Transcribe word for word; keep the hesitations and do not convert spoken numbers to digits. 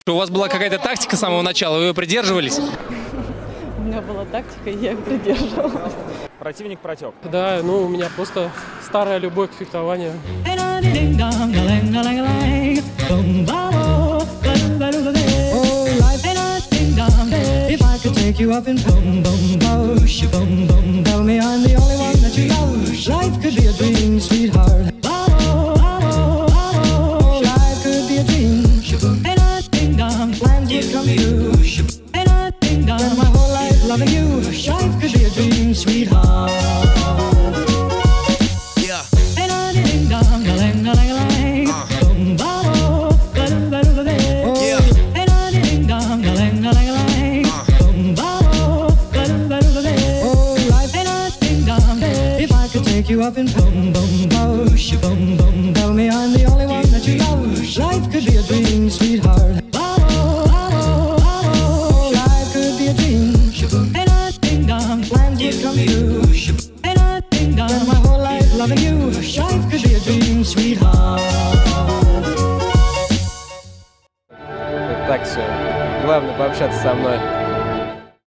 У вас была какая-то тактика с самого начала, вы ее придерживались? У меня была тактика, и я их придерживалась. Противник протек. Да, ну у меня просто старая любовь к фехтованию. You up in boom boom boom, boom boom. Tell me I'm the only one that you love. Life could be a dream, sweetheart. Life could be a dream. Plans would come true. Spend my whole life loving you. Life could be a dream, sweetheart. Это так все. Главное пообщаться со мной.